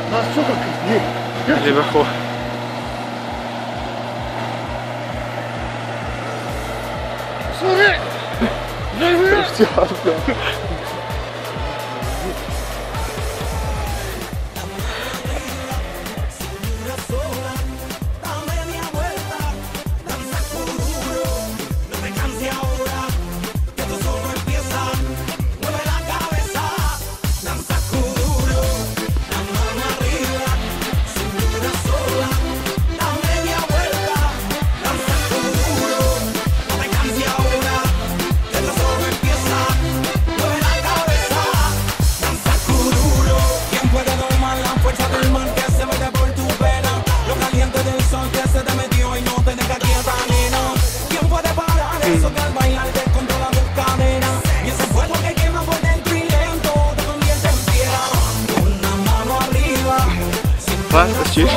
Allez, va quoi. Vas, почти.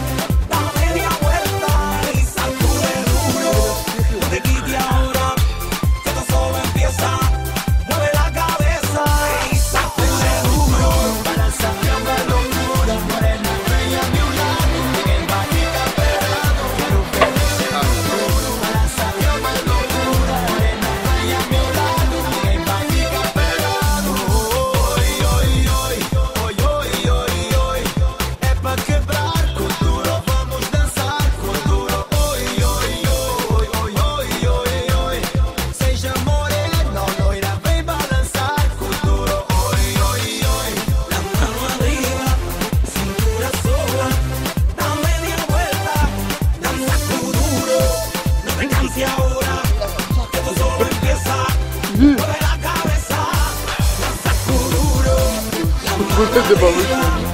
Ustedes de babush.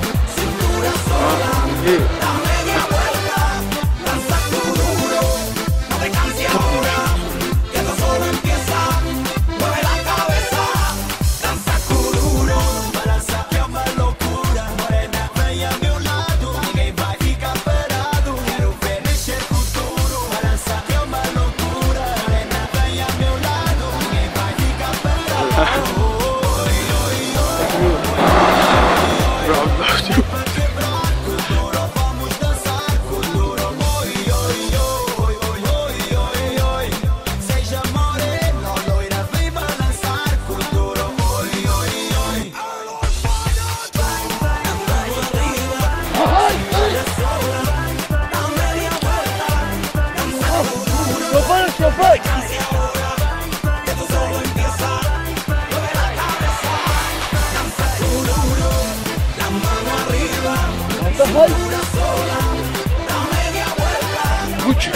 Gucci.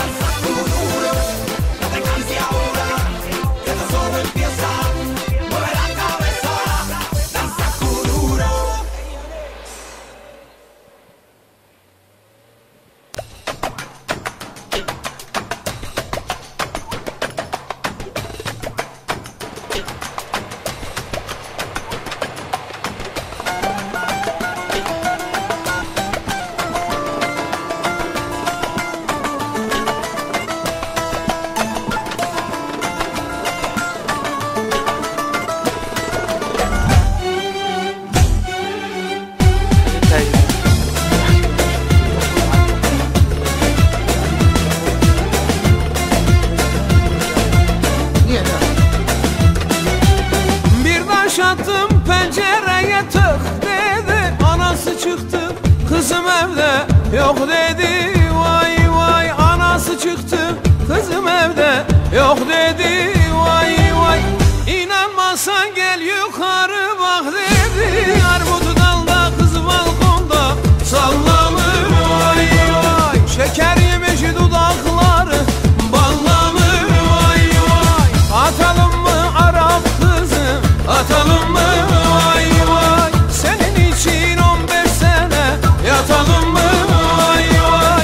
Attım pencereye tık dedi, anası çıktı, kızım evde yok dedi. Vay vay, anası çıktı, kızım evde yok dedi. Vay vay, inanmazsan gel yukarı bak dedi. Armut dalda, kız balkonda sallanır. Vay vay, şeker yemiş dudakları ballanır. Vay vay, atalım mı Arap kızı, atalım mı? Vay vay, senin için 15 sene yatalım mı? Vay vay.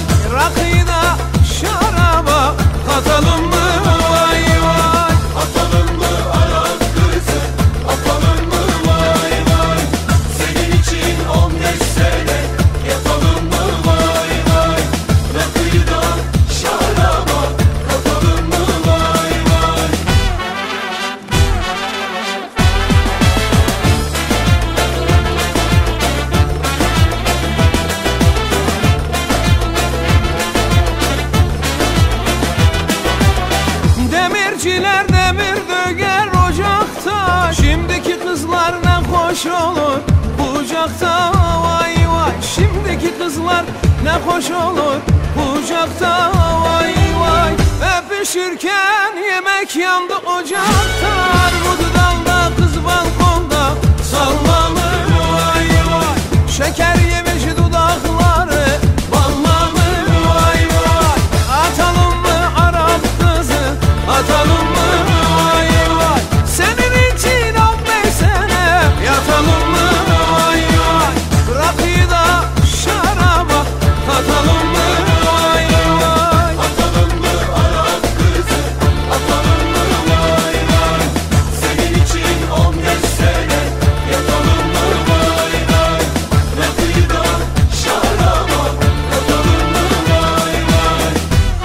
hoş olur kucakta. Vay vay şimdiki kızlar ne hoş olur kucakta. Vay vay öpüşürken yemek yandı ocakta. Armut dalda kız balkonda sallanır. Vay vay şeker yemiş dudakları ballanır. Vay vay atalım mı Arap kızı atalım mı? Vay vay senin için 15 sene yatalım mı? Vay vay rakıyı da şaraba katalım mı? Vay vay Atalım mı Arap kızı, atalım mı? Vay vay senin için 15 sene yatalım mı? Vay vay rakıyı da şaraba katalım mı? Vay vay.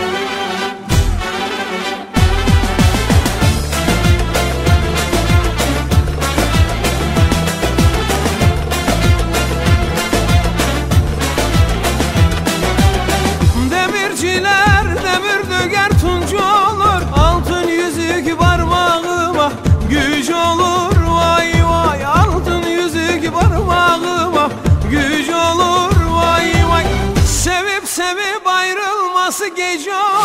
Demirciler demir döger tuncu olur. Altın yüzük parmağıma güç olur. Vay vay altın yüzük parmağıma güç olur. Vay vay sevip sevip ayrılması gece